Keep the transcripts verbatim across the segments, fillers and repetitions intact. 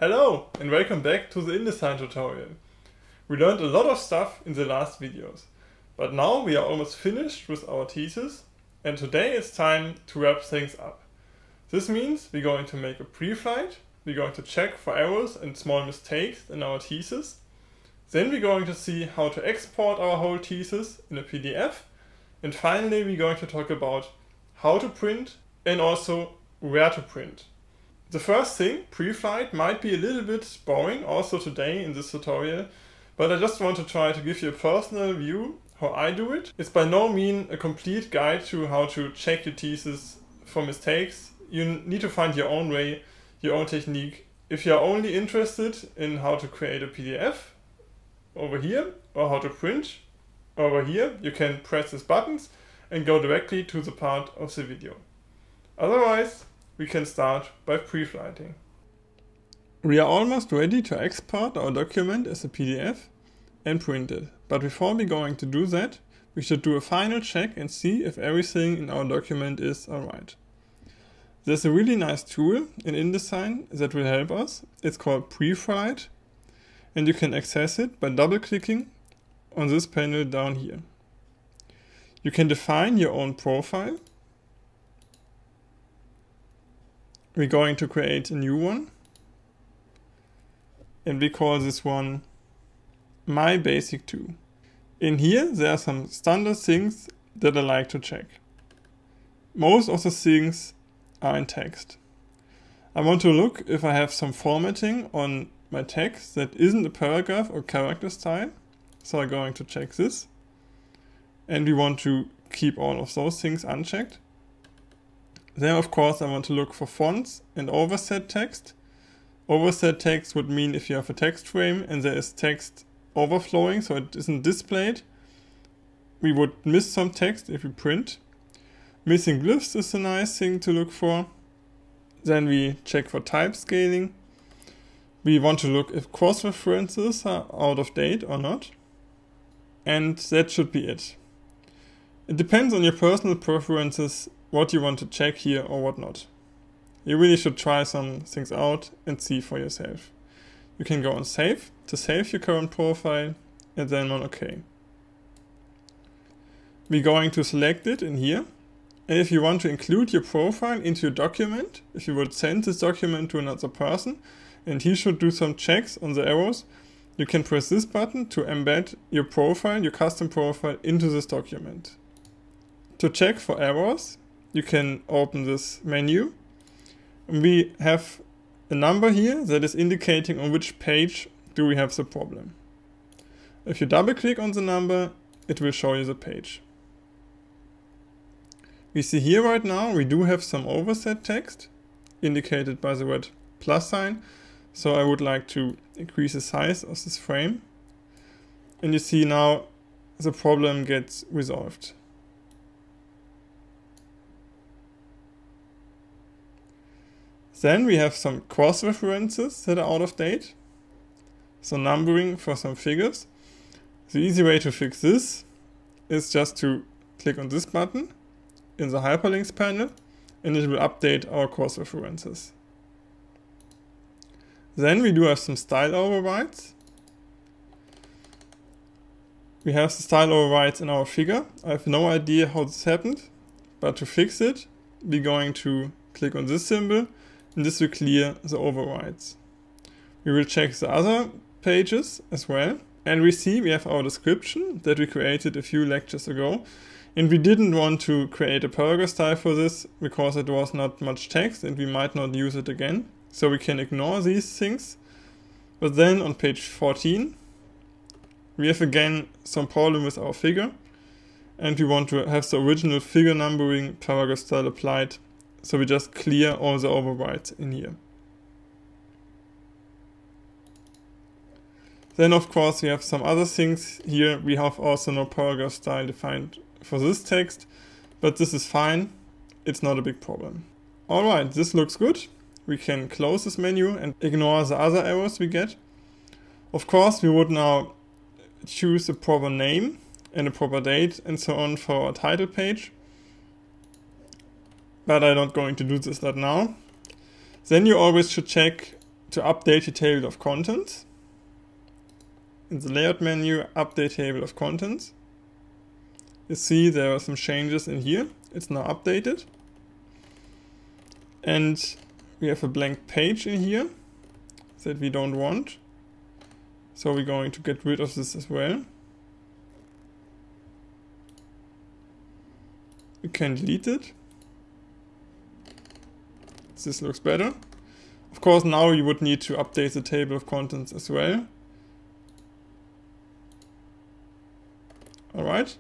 Hello and welcome back to the InDesign tutorial. We learned a lot of stuff in the last videos, but now we are almost finished with our thesis and today it's time to wrap things up. This means we're going to make a pre-flight, we're going to check for errors and small mistakes in our thesis, then we're going to see how to export our whole thesis in a P D F, and finally we're going to talk about how to print and also where to print. The first thing, pre-flight, might be a little bit boring also today in this tutorial, but I just want to try to give you a personal view how I do it. It's by no means a complete guide to how to check your thesis for mistakes. You need to find your own way, your own technique. If you're only interested in how to create a P D F over here, or how to print over here, you can press these buttons and go directly to the part of the video. Otherwise, we can start by pre-flighting. We are almost ready to export our document as a P D F and print it. But before we're going to do that, we should do a final check and see if everything in our document is alright. There's a really nice tool in InDesign that will help us. It's called Preflight, and you can access it by double-clicking on this panel down here. You can define your own profile. We're going to create a new one, and we call this one My Basic two. In here there are some standard things that I like to check. Most of the things are in text. I want to look if I have some formatting on my text that isn't a paragraph or character style, so I'm going to check this. And we want to keep all of those things unchecked. Then of course I want to look for fonts and overset text. Overset text would mean if you have a text frame and there is text overflowing, so it isn't displayed, we would miss some text if we print. Missing glyphs is a nice thing to look for. Then we check for type scaling. We want to look if cross-references are out of date or not. And that should be it. It depends on your personal preferences what you want to check here or what not. You really should try some things out and see for yourself. You can go on Save to save your current profile and then on OK. We're going to select it in here. And if you want to include your profile into your document, if you would send this document to another person and he should do some checks on the errors, you can press this button to embed your profile, your custom profile, into this document. To check for errors, you can open this menu. We have a number here that is indicating on which page do we have the problem. If you double click on the number, it will show you the page. We see here right now we do have some overset text indicated by the red plus sign. So I would like to increase the size of this frame. And you see now the problem gets resolved. Then we have some cross-references that are out of date. So numbering for some figures. The easy way to fix this is just to click on this button in the hyperlinks panel and it will update our cross-references. Then we do have some style overrides. We have the style overrides in our figure. I have no idea how this happened, but to fix it, we're going to click on this symbol and this will clear the overrides. We will check the other pages as well. And we see we have our description that we created a few lectures ago. And we didn't want to create a paragraph style for this because it was not much text and we might not use it again. So we can ignore these things. But then on page fourteen, we have again some problem with our figure. And we want to have the original figure numbering paragraph style applied. So we just clear all the overrides in here. Then of course we have some other things here. We have also no paragraph style defined for this text, but this is fine. It's not a big problem. Alright, this looks good. We can close this menu and ignore the other errors we get. Of course we would now choose a proper name and a proper date and so on for our title page. But I'm not going to do this right now. Then you always should check to update the table of contents. In the layout menu, update table of contents. You see there are some changes in here. It's now updated. And we have a blank page in here that we don't want. So we're going to get rid of this as well. We can delete it. This looks better. Of course, now you would need to update the table of contents as well. Alright.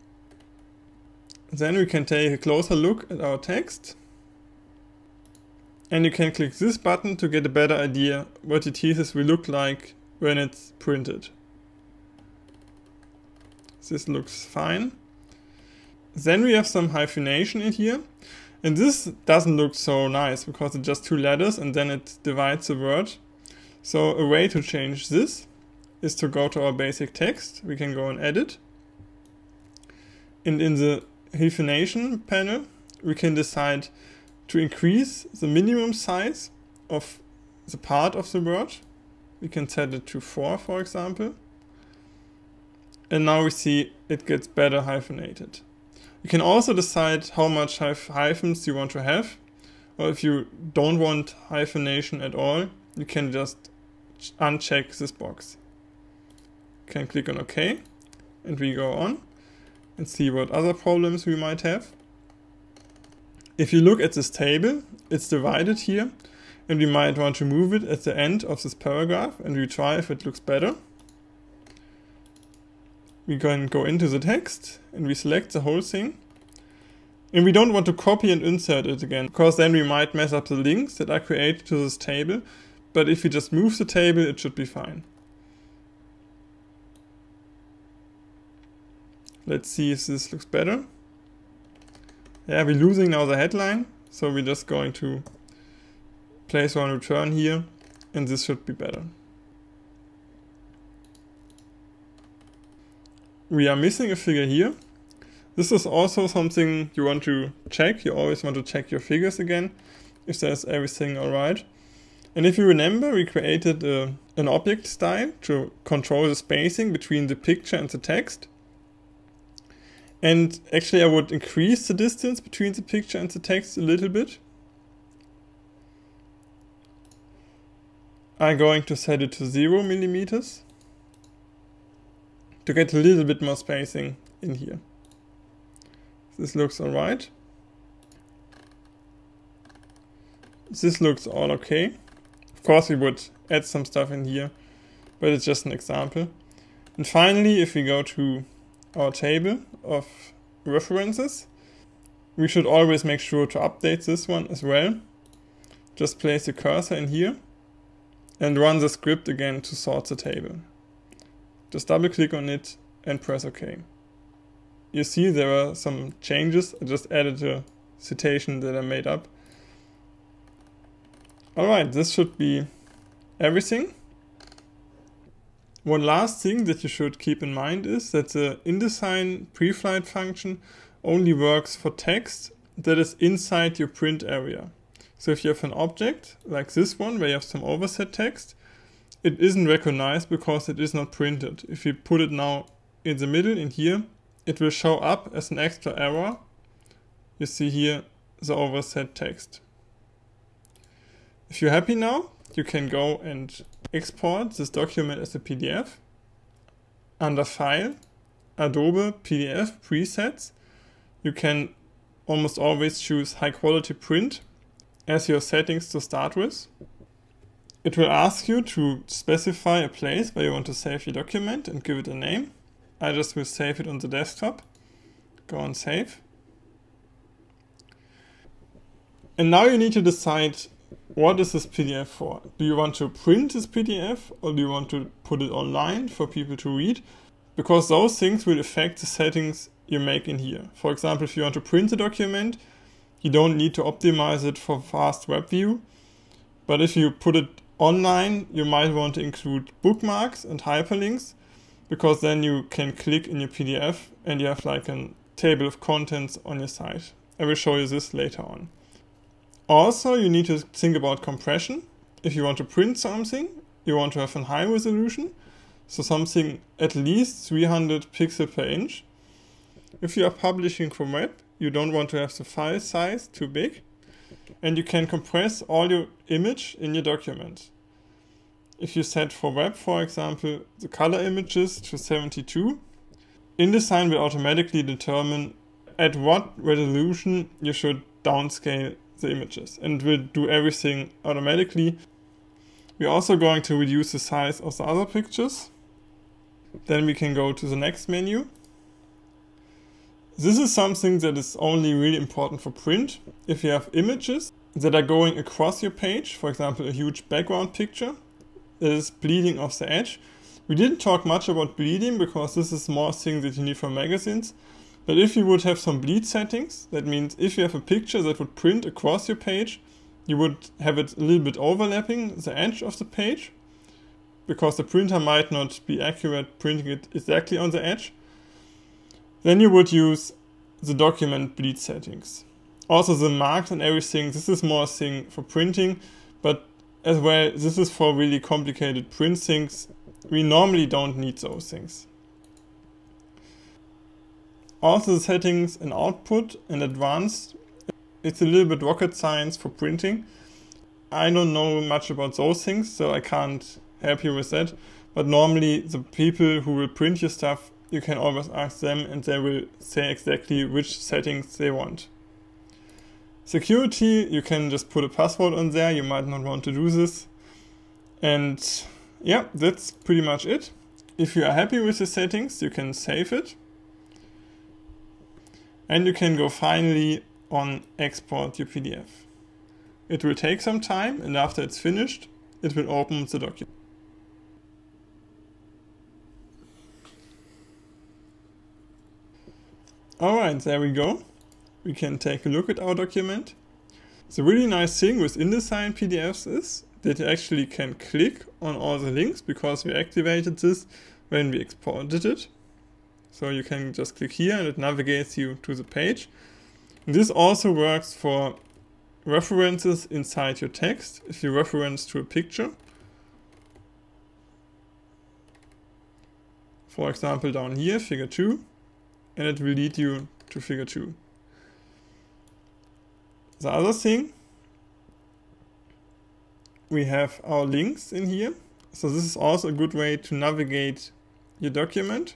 Then we can take a closer look at our text. And you can click this button to get a better idea what the thesis will look like when it's printed. This looks fine. Then we have some hyphenation in here. And this doesn't look so nice because it's just two letters and then it divides the word. So a way to change this is to go to our basic text. We can go and edit. And in the hyphenation panel, we can decide to increase the minimum size of the part of the word. We can set it to four, for example. And now we see it gets better hyphenated. You can also decide how much hyphens you want to have. Or if you don't want hyphenation at all, you can just uncheck this box. You can click on OK. And we go on and see what other problems we might have. If you look at this table, it's divided here, and we might want to move it at the end of this paragraph, and we try if it looks better. We can go into the text, and we select the whole thing. And we don't want to copy and insert it again, because then we might mess up the links that are created to this table, but if we just move the table, it should be fine. Let's see if this looks better. Yeah, we're losing now the headline, so we're just going to place one return here, and this should be better. We are missing a figure here. This is also something you want to check. You always want to check your figures again, if there's everything alright. And if you remember, we created a, an object style to control the spacing between the picture and the text. And actually I would increase the distance between the picture and the text a little bit. I'm going to set it to zero millimeters to get a little bit more spacing in here. This looks alright. This looks all okay. Of course we would add some stuff in here, but it's just an example. And finally, if we go to our table of references, we should always make sure to update this one as well. Just place the cursor in here and run the script again to sort the table. Just double click on it and press OK. You see there are some changes. I just added a citation that I made up. Alright, this should be everything. One last thing that you should keep in mind is that the InDesign Preflight function only works for text that is inside your print area. So if you have an object like this one where you have some overset text, it isn't recognized because it is not printed. If you put it now in the middle in here, it will show up as an extra error. You see here the overset text. If you're happy now, you can go and export this document as a P D F. Under File, Adobe P D F Presets, you can almost always choose High Quality Print as your settings to start with. It will ask you to specify a place where you want to save your document and give it a name. I just will save it on the desktop. Go on Save. And now you need to decide, what is this P D F for? Do you want to print this P D F or do you want to put it online for people to read? Because those things will affect the settings you make in here. For example, if you want to print a document, you don't need to optimize it for fast web view. But if you put it online, you might want to include bookmarks and hyperlinks, because then you can click in your P D F and you have like a table of contents on your site. I will show you this later on. Also, you need to think about compression. if you want to print something, you want to have a high resolution, so something at least three hundred pixels per inch. If you are publishing from web, you don't want to have the file size too big, and you can compress all your image in your document. If you set for web, for example, the color images to seventy-two, InDesign will automatically determine at what resolution you should downscale the images, and will do everything automatically. We're also going to reduce the size of the other pictures. Then we can go to the next menu. This is something that is only really important for print. If you have images that are going across your page, for example, a huge background picture that is bleeding off the edge. We didn't talk much about bleeding because this is more thing that you need for magazines. But if you would have some bleed settings, that means if you have a picture that would print across your page, you would have it a little bit overlapping the edge of the page, because the printer might not be accurate printing it exactly on the edge. Then you would use the document bleed settings. Also the marks and everything, this is more a thing for printing, but as well, this is for really complicated print things. We normally don't need those things. Also the settings and output and advanced, it's a little bit rocket science for printing. I don't know much about those things, so I can't help you with that. But normally the people who will print your stuff, you can always ask them and they will say exactly which settings they want. Security, you can just put a password on there, you might not want to do this. And yeah, that's pretty much it. If you are happy with the settings, you can save it. And you can go finally on export your P D F. It will take some time, and after it's finished, it will open the document. Alright, there we go. We can take a look at our document. The really nice thing with InDesign P D Fs is that you actually can click on all the links, because we activated this when we exported it. So you can just click here and it navigates you to the page. And this also works for references inside your text. If you reference to a picture, for example down here, figure two, and it will lead you to figure two. The other thing, we have our links in here. So this is also a good way to navigate your document.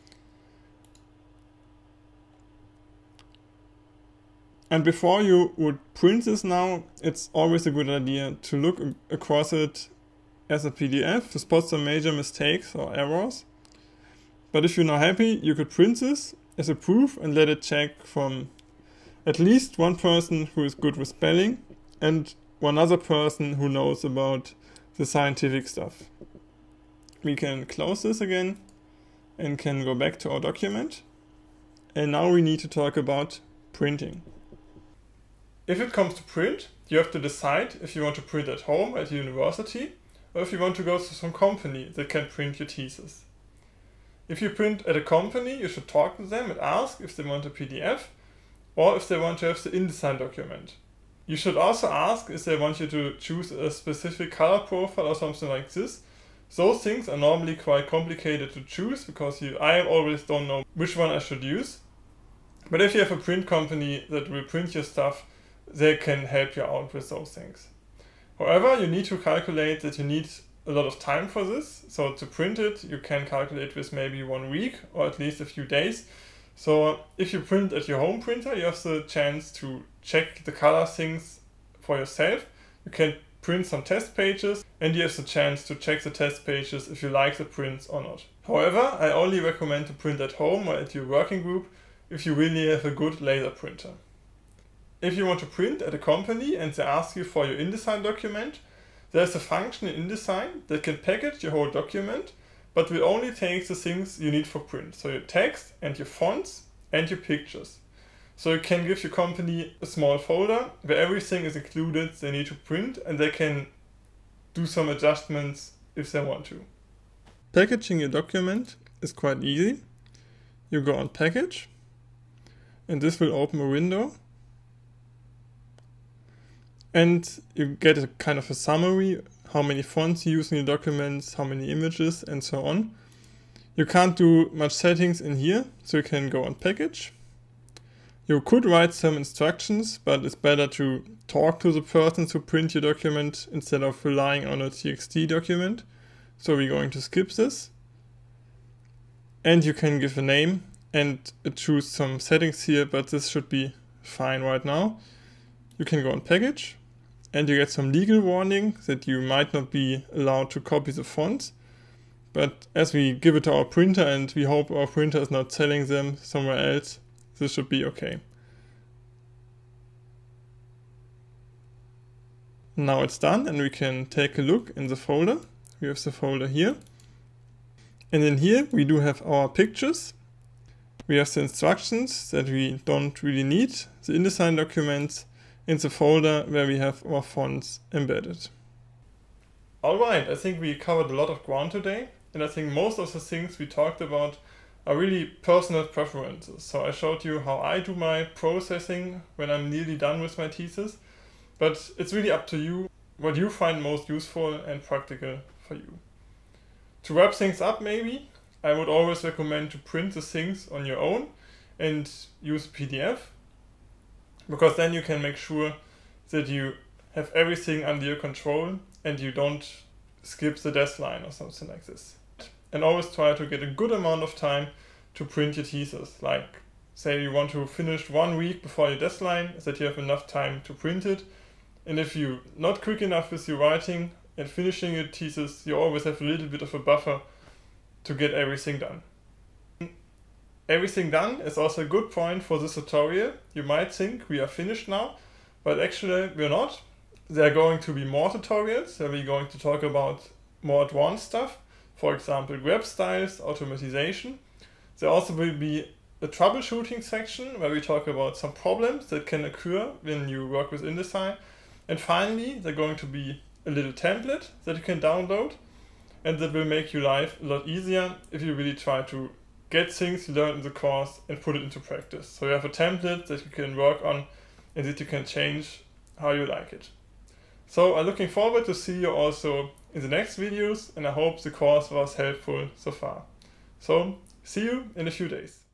And before you would print this now, it's always a good idea to look across it as a P D F to spot some major mistakes or errors. But if you're not happy, you could print this as a proof and let it check from at least one person who is good with spelling and one other person who knows about the scientific stuff. We can close this again and can go back to our document. And now we need to talk about printing. If it comes to print, you have to decide if you want to print at home at university or if you want to go to some company that can print your thesis. If you print at a company, you should talk to them and ask if they want a P D F or if they want to have the InDesign document. You should also ask if they want you to choose a specific color profile or something like this. Those things are normally quite complicated to choose because you, I always don't know which one I should use. But if you have a print company that will print your stuff, they can help you out with those things. However, you need to calculate that you need a lot of time for this. So to print it, you can calculate with maybe one week or at least a few days. So if you print at your home printer, you have the chance to check the color things for yourself. You can print some test pages and you have the chance to check the test pages if you like the prints or not. However, I only recommend to print at home or at your working group if you really have a good laser printer. If you want to print at a company and they ask you for your InDesign document, there's a function in InDesign that can package your whole document, but will only take the things you need for print. So your text and your fonts and your pictures. So you can give your company a small folder where everything is included they need to print and they can do some adjustments if they want to. Packaging your document is quite easy. You go on Package and this will open a window. and you get a kind of a summary, how many fonts you use in your documents, how many images, and so on. You can't do much settings in here, so you can go on package. You could write some instructions, but it's better to talk to the person to print your document instead of relying on a T X T document. So we're going to skip this. And you can give a name and choose some settings here, but this should be fine right now. You can go on package and you get some legal warning that you might not be allowed to copy the fonts. But as we give it to our printer and we hope our printer is not selling them somewhere else, this should be okay. Now it's done and we can take a look in the folder. We have the folder here. And in here we do have our pictures. We have the instructions that we don't really need, the InDesign documents, in the folder where we have our fonts embedded. Alright, I think we covered a lot of ground today, and I think most of the things we talked about are really personal preferences. So I showed you how I do my processing when I'm nearly done with my thesis, but it's really up to you what you find most useful and practical for you. To wrap things up maybe, I would always recommend to print the things on your own and use a P D F, because then you can make sure that you have everything under your control and you don't skip the deadline or something like this. And always try to get a good amount of time to print your thesis. Like, say you want to finish one week before your deadline, that you have enough time to print it. And if you're not quick enough with your writing and finishing your thesis, you always have a little bit of a buffer to get everything done. Everything done is also a good point for this tutorial. You might think we are finished now, but actually we're not. There are going to be more tutorials where we're going to talk about more advanced stuff. For example, grab styles, automatization. There also will be a troubleshooting section where we talk about some problems that can occur when you work with InDesign. And finally, there's going to be a little template that you can download, and that will make your life a lot easier if you really try to get things you learned in the course and put it into practice. So you have a template that you can work on and that you can change how you like it. So I'm looking forward to see you also in the next videos, and I hope the course was helpful so far. So see you in a few days.